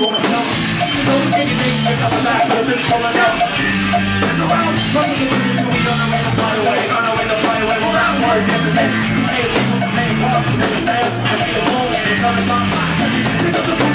for myself. Don't get your knees, pick up the back, but this pulling out. It's around, brothers are really doing, on our way to fly away, on our way to fly away. Well, that was yesterday. Some days, people, some same, cross, and the same. I see the moon, and it's on the shop. Pick up the